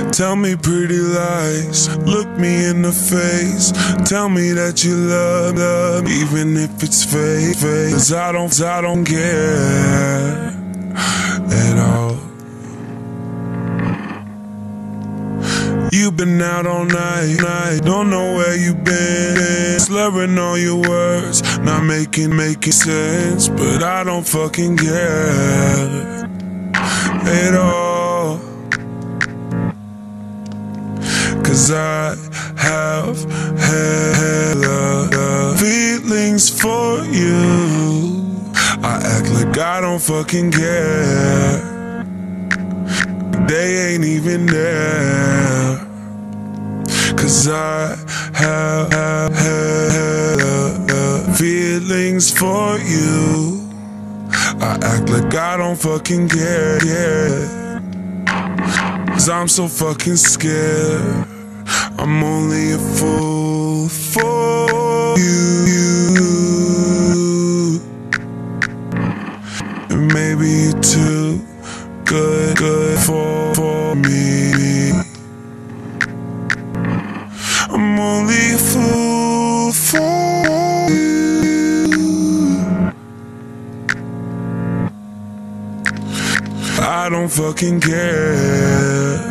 Tell me pretty lies, look me in the face. Tell me that you love, even if it's fake. 'Cause I don't care at all. You've been out all night, don't know where you've been. Slurring all your words, not making sense. But I don't fucking care at all. 'Cause I have hella feelings for you. I act like I don't fucking care. They ain't even there. 'Cause I have hella feelings for you. I act like I don't fucking care. 'Cause I'm so fucking scared. I'm only a fool for you. And maybe you're too good for me. I'm only a fool for you. I don't fucking care.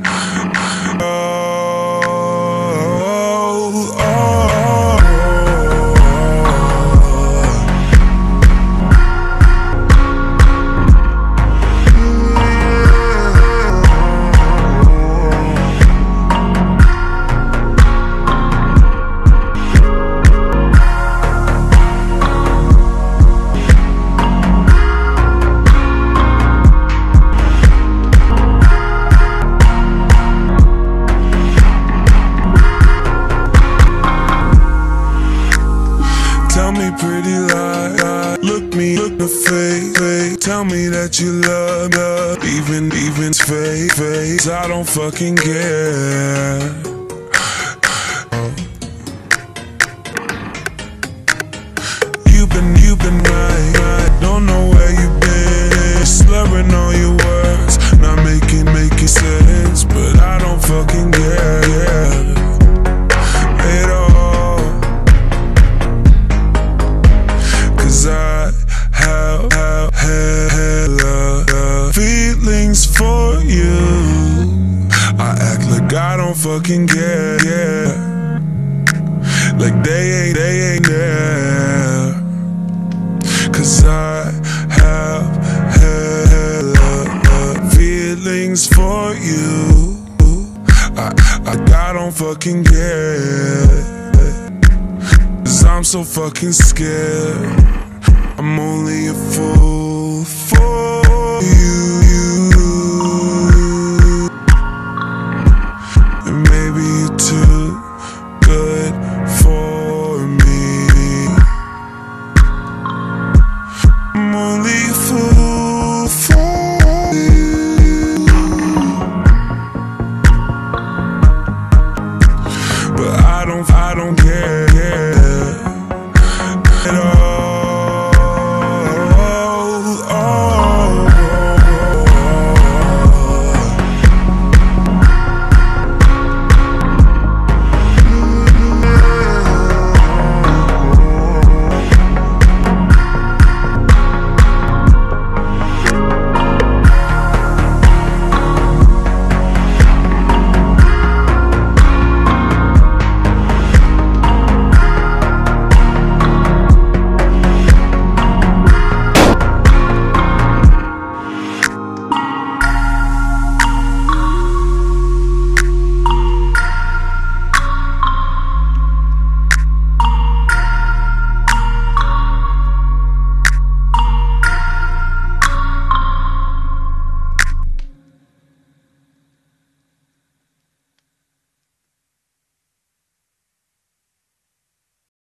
Tell me pretty lie, look me in the face. Tell me that you love, even it's fake. I don't fucking care. You've been right, don't know where you've been. Slurring all your words, not making sense. But I don't fucking care at all. 'Cause I have hella feelings for you. I act like I don't fucking care. Like they ain't there. 'Cause I have hella feelings for you. I don't fucking care. 'Cause I'm so fucking scared. I'm only a fool for you.